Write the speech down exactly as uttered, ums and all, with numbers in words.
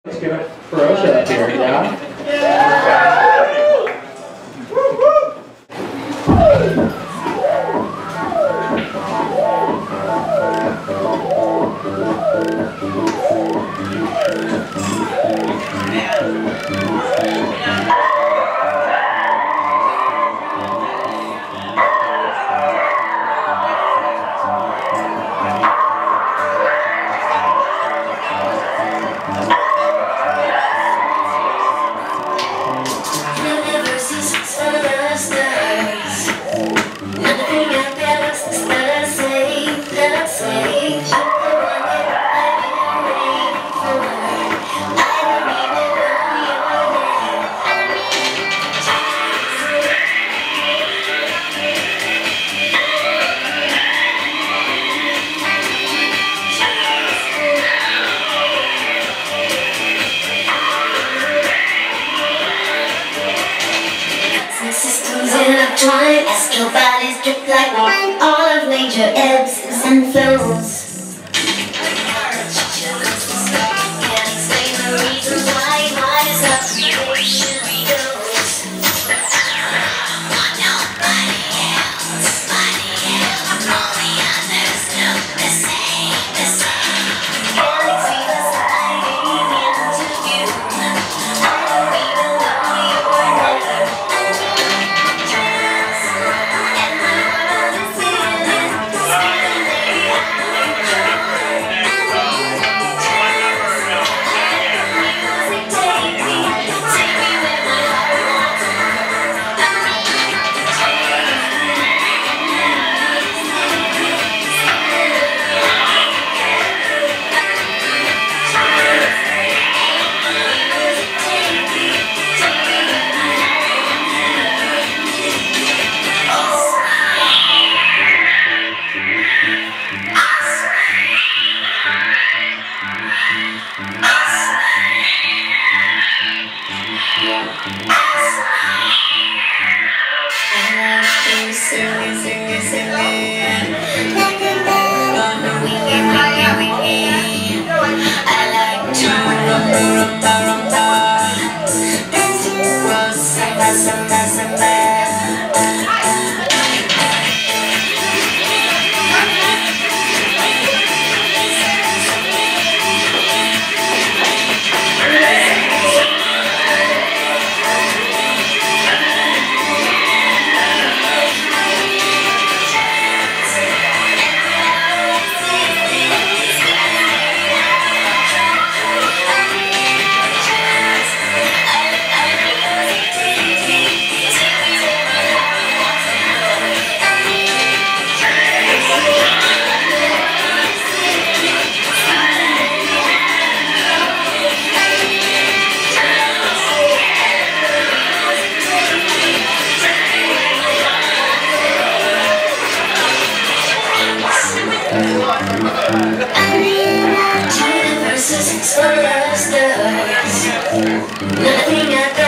Let's give it Ferosha up here, yeah? Twine, astral bodies drip like wine. All of nature ebbs and flows. Can't explain the reasons why mine is how creation goes. Want nobody else, nobody else. Only others look the same, the same. Galaxies are sliding into view. I don't even know your name. Universes explore the stars. Nothing at the